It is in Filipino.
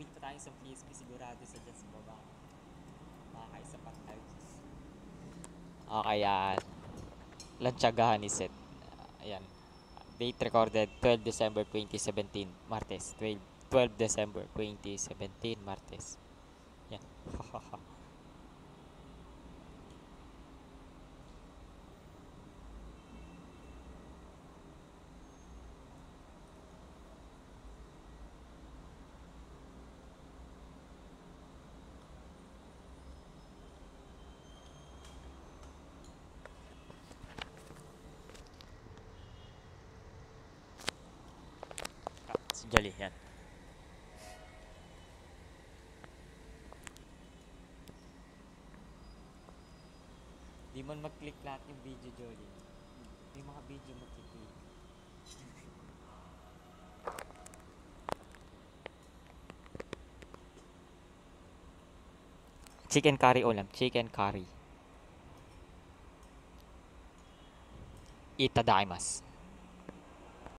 mag-meet pa tayo sa PSP sigurado sa dyan sa baba. Makakaisapat tayo. Okay, yan. Lantiagahan ni Seth. Ayan. Date recorded 12 December 2017, Martes. 12 December 2017, Martes. Yan. Si Jolly, yan. Di man mag-click lahat yung video, Jolly. May mga video mag-click. Chicken curry ulam. Chicken curry. Itadakimasu.